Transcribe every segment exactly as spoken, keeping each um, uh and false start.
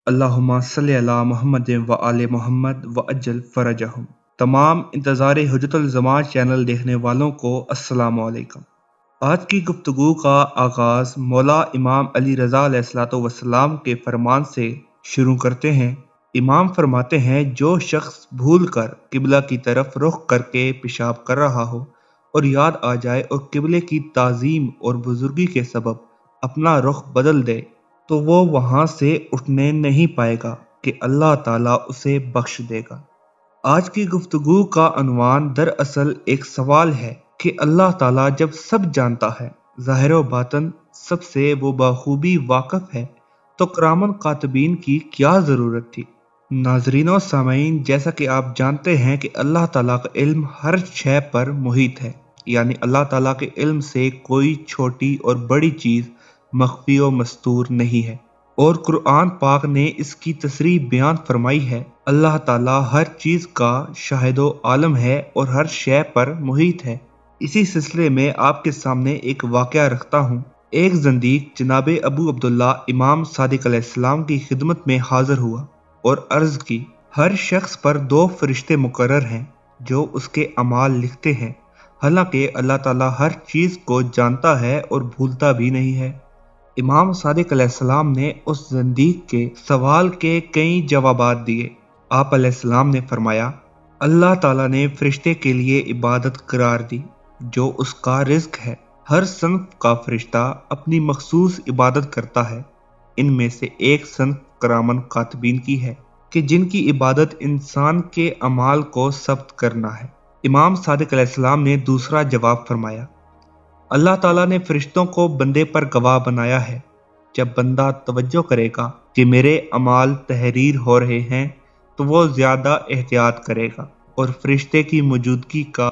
اللہم صلی علی محمد و آل محمد و اجل فرجہم۔ تمام انتظار حجت الزمان چینل دیکھنے والوں کو السلام علیکم۔ آج کی گفتگو کا آغاز مولا امام علی رضا علیہ الصلوۃ والسلام کے فرمان سے شروع کرتے ہیں۔ امام فرماتے ہیں، جو شخص بھول کر قبلہ کی طرف رخ کر کے پیشاب کر رہا ہو اور یاد آ جائے اور قبلے کی تعظیم اور بزرگی کے سبب اپنا رخ بدل دے تو وہ وہاں سے اٹھنے نہیں پائے گا کہ اللہ تعالیٰ اسے بخش دے گا۔ آج کی گفتگو کا عنوان دراصل ایک سوال ہے کہ اللہ تعالیٰ جب سب جانتا ہے، ظاہر و باطن سب سے وہ بخوبی واقف ہے، تو کرامن کاتبین کی کیا ضرورت تھی؟ ناظرین و سامعین، جیسا کہ آپ جانتے ہیں کہ اللہ تعالیٰ کا علم ہر شے پر محیط ہے، یعنی اللہ تعالیٰ کے علم سے کوئی چھوٹی اور بڑی چیز مخفی و مستور نہیں ہے، اور قرآن پاک نے اس کی تصریح بیان فرمائی ہے۔ اللہ تعالیٰ ہر چیز کا شاہد و عالم ہے اور ہر شے پر محیط ہے۔ اسی سلسلے میں آپ کے سامنے ایک واقعہ رکھتا ہوں۔ ایک زندیق جناب ابو عبداللہ امام صادق علیہ السلام کی خدمت میں حاضر ہوا اور عرض کی، ہر شخص پر دو فرشتے مقرر ہیں جو اس کے اعمال لکھتے ہیں، حالانکہ اللہ تعالیٰ ہر چیز کو جانتا ہے اور بھولتا بھی نہیں ہے۔ امام صادق علیہ السلام نے اس زندیق کے سوال کے کئی جوابات دیے۔ آپ علیہ السلام نے فرمایا، اللہ تعالیٰ نے فرشتے کے لیے عبادت قرار دی جو اس کا رزق ہے۔ ہر صنف کا فرشتہ اپنی مخصوص عبادت کرتا ہے۔ ان میں سے ایک صنف کرامن کاتبین کی ہے کہ جن کی عبادت انسان کے اعمال کو ثبت کرنا ہے۔ امام صادق علیہ السلام نے دوسرا جواب فرمایا، اللہ تعالیٰ نے فرشتوں کو بندے پر گواہ بنایا ہے۔ جب بندہ توجہ کرے گا کہ میرے اعمال تحریر ہو رہے ہیں تو وہ زیادہ احتیاط کرے گا اور فرشتے کی موجودگی کا،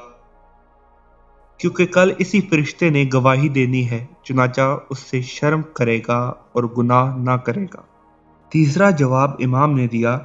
کیونکہ کل اسی فرشتے نے گواہی دینی ہے، چنانچہ اس سے شرم کرے گا اور گناہ نہ کرے گا۔ تیسرا جواب امام نے دیا،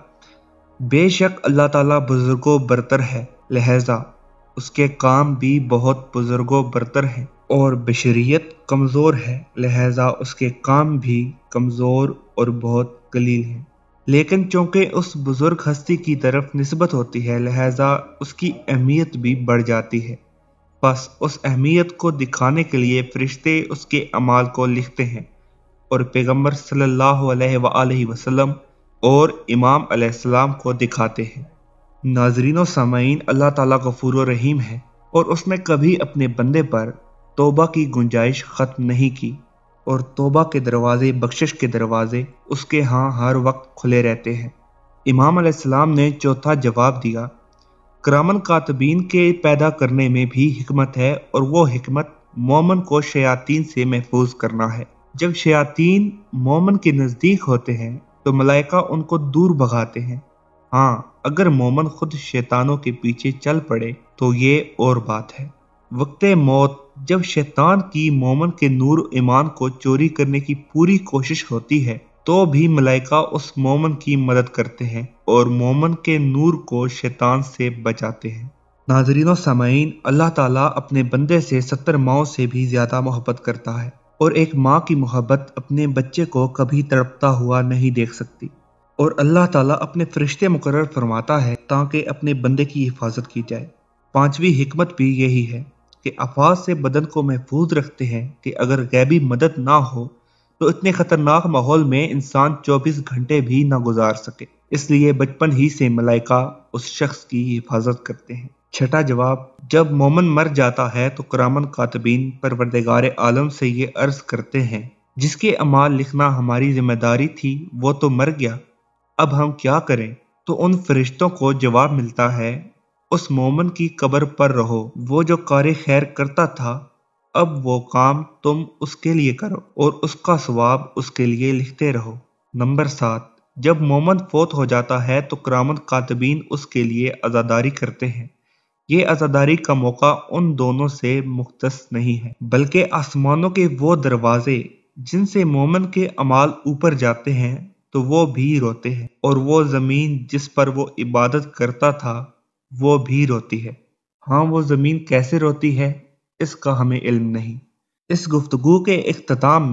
بے شک اللہ تعالیٰ بزرگ و برتر ہے، لہذا اس کے کام بھی بہت بزرگ و برتر ہیں، اور بشریت کمزور ہے، لہذا اس کے کام بھی کمزور اور بہت قلیل ہیں۔ لیکن چونکہ اس بزرگ ہستی کی طرف نسبت ہوتی ہے، لہذا اس کی اہمیت بھی بڑھ جاتی ہے۔ بس اس اہمیت کو دکھانے کے لیے فرشتے اس کے اعمال کو لکھتے ہیں اور پیغمبر صلی اللہ علیہ وآلہ وسلم اور امام علیہ السلام کو دکھاتے ہیں۔ ناظرین و سامعین، اللہ تعالیٰ غفور و رحیم ہے اور اس نے کبھی اپنے بندے پر توبہ کی گنجائش ختم نہیں کی، اور توبہ کے دروازے، بخشش کے دروازے اس کے ہاں ہر وقت کھلے رہتے ہیں۔ امام علیہ السلام نے چوتھا جواب دیا، کرامن کاتبین کے پیدا کرنے میں بھی حکمت ہے، اور وہ حکمت مومن کو شیاطین سے محفوظ کرنا ہے۔ جب شیاطین مومن کے نزدیک ہوتے ہیں تو ملائکہ ان کو دور بھگاتے ہیں۔ ہاں، اگر مومن خود شیطانوں کے پیچھے چل پڑے تو یہ اور بات ہے۔ وقت موت جب شیطان کی مومن کے نور و ایمان کو چوری کرنے کی پوری کوشش ہوتی ہے تو بھی ملائکہ اس مومن کی مدد کرتے ہیں اور مومن کے نور کو شیطان سے بچاتے ہیں۔ ناظرین و سامعین، اللہ تعالیٰ اپنے بندے سے ستر ماؤں سے بھی زیادہ محبت کرتا ہے، اور ایک ماں کی محبت اپنے بچے کو کبھی تڑپتا ہوا نہیں دیکھ سکتی، اور اللہ تعالیٰ اپنے فرشتے مقرر فرماتا ہے تاکہ اپنے بندے کی حفاظت کی جائے۔ پانچویں حکمت بھی یہی ہے کہ افات سے بدن کو محفوظ رکھتے ہیں کہ اگر غیبی مدد نہ ہو تو اتنے خطرناک ماحول میں انسان چوبیس گھنٹے بھی نہ گزار سکے، اس لیے بچپن ہی سے ملائکہ اس شخص کی حفاظت کرتے ہیں۔ چھٹا جواب، جب مومن مر جاتا ہے تو کرامن کاتبین پروردگار عالم سے یہ عرض کرتے ہیں، جس کے اعمال لکھنا ہماری ذمہ داری تھی وہ تو مر گیا، اب ہم کیا کریں؟ تو ان فرشتوں کو جواب ملتا ہے، اس مومن کی قبر پر رہو، وہ جو کار خیر کرتا تھا، اب وہ کام تم اس کے لیے کرو اور اس کا ثواب اس کے لیے لکھتے رہو۔ نمبر سات، جب مومن فوت ہو جاتا ہے تو کرامن کاتبین اس کے لیے عزاداری کرتے ہیں۔ یہ عزاداری کا موقع ان دونوں سے مختص نہیں ہے، بلکہ آسمانوں کے وہ دروازے جن سے مومن کے اعمال اوپر جاتے ہیں تو وہ بھی روتے ہیں، اور وہ زمین جس پر وہ عبادت کرتا تھا وہ بھی روتی ہے۔ ہاں، وہ زمین کیسے روتی ہے اس کا ہمیں علم نہیں۔ اس گفتگو کے اختتام میں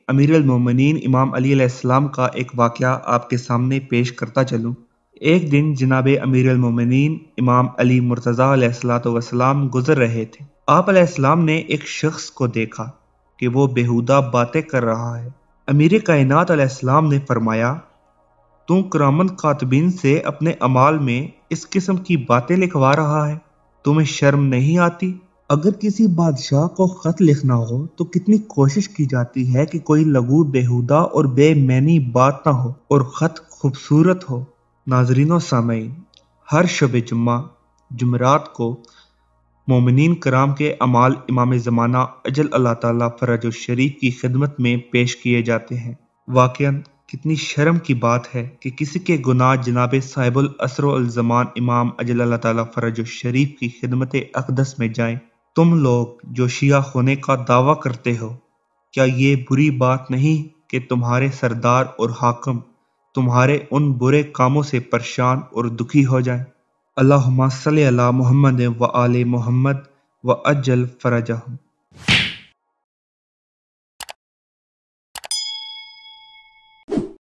امیر المومنین امام علی علیہ السلام کا ایک واقعہ آپ کے سامنے پیش کرتا چلوں۔ ایک دن جناب امیر المومنین امام علی مرتضیٰ علیہ الصلوۃ والسلام گزر رہے تھے۔ آپ علیہ السلام نے ایک شخص کو دیکھا کہ وہ بیہودہ باتیں کر رہا ہے۔ امیر کائنات علیہ السلام نے فرمایا، تو کرامن کاتبین سے اپنے اعمال میں اس قسم کی باتیں لکھوا رہا ہے، تمہیں شرم نہیں آتی؟ اگر کسی بادشاہ کو خط لکھنا ہو تو کتنی کوشش کی جاتی ہے کہ کوئی لغو بیہودہ اور بے معنی بات نہ ہو اور خط خوبصورت ہو۔ ناظرین و سامعین، ہر شب جمعہ جمعرات کو مومنین کرام کے اعمال امام زمانہ اجل اللہ تعالیٰ فرج الشریف کی خدمت میں پیش کیے جاتے ہیں۔ واقعاً کتنی شرم کی بات ہے کہ کسی کے گناہ جناب صاحب العصر والزمان امام اجل اللہ تعالیٰ فرج الشریف کی خدمت اقدس میں جائیں۔ تم لوگ جو شیعہ ہونے کا دعویٰ کرتے ہو، کیا یہ بری بات نہیں کہ تمہارے سردار اور حاکم تمہارے ان برے کاموں سے پریشان اور دکھی ہو جائیں؟ اللہم صلی علی محمد و آل محمد و اجل فرجہم۔